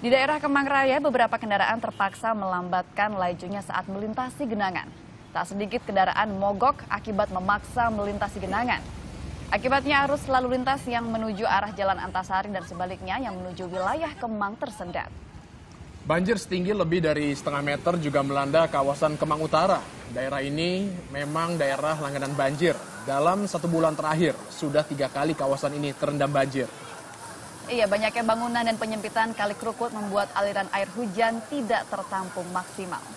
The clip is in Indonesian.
Di daerah Kemang Raya, beberapa kendaraan terpaksa melambatkan lajunya saat melintasi genangan. Tak sedikit kendaraan mogok akibat memaksa melintasi genangan. Akibatnya arus lalu lintas yang menuju arah Jalan Antasari dan sebaliknya yang menuju wilayah Kemang tersendat. Banjir setinggi lebih dari setengah meter juga melanda kawasan Kemang Utara. Daerah ini memang daerah langganan banjir. Dalam 1 bulan terakhir, sudah 3 kali kawasan ini terendam banjir. Iya, banyaknya bangunan dan penyempitan Kali Krukut membuat aliran air hujan tidak tertampung maksimal.